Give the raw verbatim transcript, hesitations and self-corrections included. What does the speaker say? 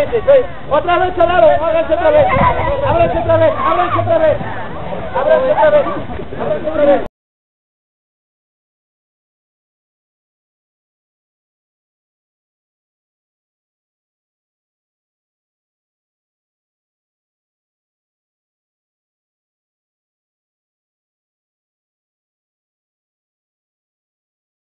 Exactamente, sí. Otra vez al lado, háganse otra vez. Ábranse otra vez, ábranse otra vez. Ábranse otra vez. Ábranse otra vez.